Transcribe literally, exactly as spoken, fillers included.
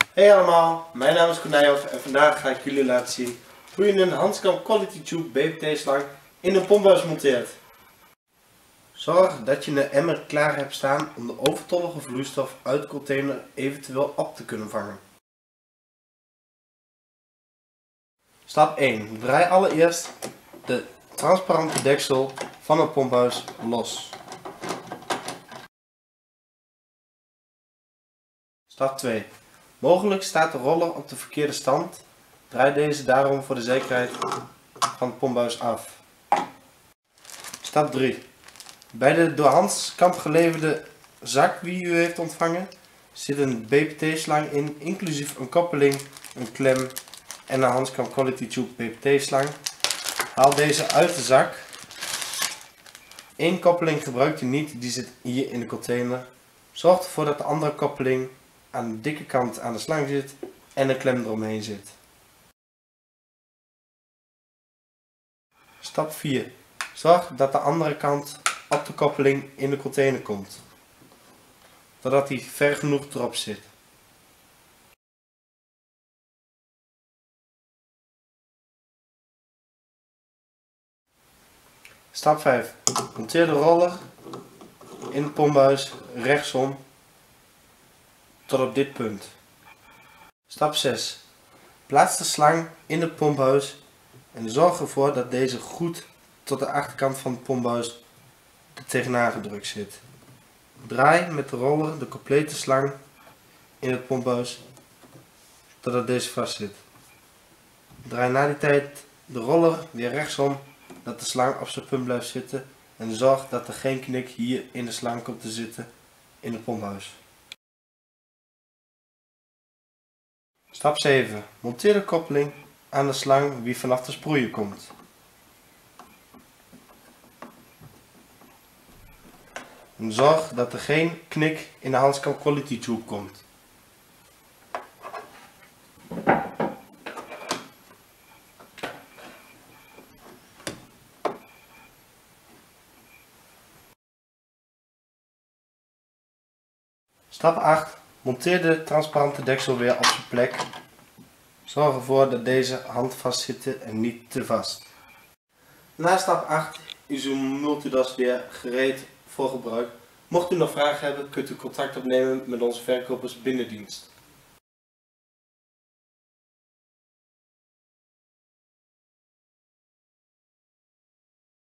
Hey allemaal, mijn naam is Kornijhoff en vandaag ga ik jullie laten zien hoe je een Hanskamp Quality Tube B P T slang in een pompbuis monteert. Zorg dat je een emmer klaar hebt staan om de overtollige vloeistof uit de container eventueel op te kunnen vangen. Stap één. Draai allereerst de transparante deksel van het pompbuis los. Stap twee. Mogelijk staat de roller op de verkeerde stand. Draai deze daarom voor de zekerheid van het pompbuis af. Stap drie. Bij de door Hanskamp geleverde zak die u heeft ontvangen zit een B P T slang in, inclusief een koppeling, een klem en een Hanskamp Quality Tube B P T slang. Haal deze uit de zak. Eén koppeling gebruikt u niet, die zit hier in de container. Zorg ervoor dat de andere koppeling aan de dikke kant aan de slang zit en een klem eromheen zit. Stap vier. Zorg dat de andere kant op de koppeling in de container komt, zodat die ver genoeg erop zit. Stap vijf. Monteer de roller in het pompbuis rechtsom tot op dit punt. Stap zes. Plaats de slang in het pompbuis en zorg ervoor dat deze goed tot de achterkant van het pompbuis er tegenaan gedrukt zit. Draai met de roller de complete slang in het pompbuis totdat deze vast zit. Draai na die tijd de roller weer rechtsom, dat de slang op zijn punt blijft zitten, en zorg dat er geen knik hier in de slang komt te zitten in het pompbuis. Stap zeven. Monteer de koppeling aan de slang die vanaf de sproeier komt. En zorg dat er geen knik in de Hanskamp Quality Tube komt. Stap acht. Monteer de transparante deksel weer op zijn plek. Zorg ervoor dat deze handvast zitten en niet te vast. Na stap acht is uw multidas weer gereed voor gebruik. Mocht u nog vragen hebben, kunt u contact opnemen met onze verkopers binnendienst.